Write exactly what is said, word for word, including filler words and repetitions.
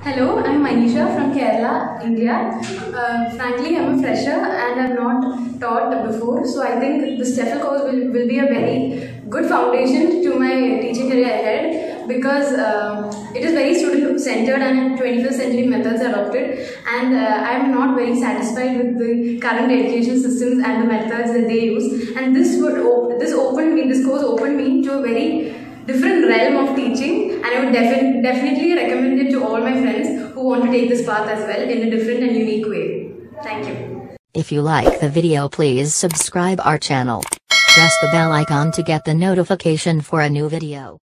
Hello, I'm Manisha from Kerala, India. Uh, frankly, I'm a fresher and I've not taught before, so I think this Tefl course will, will be a very good foundation to my teaching career ahead because uh, it is very student-centered and twenty-first century methods are adopted, and uh, I'm not very satisfied with the current education systems and the methods that they use. And this would op this opened me, this course opened me to a very different realm of teaching, and I would defi definitely recommend it to all my friends who want to take this path as well in a different and unique way. Thank you. If you like the video, please subscribe our channel. Press the bell icon to get the notification for a new video.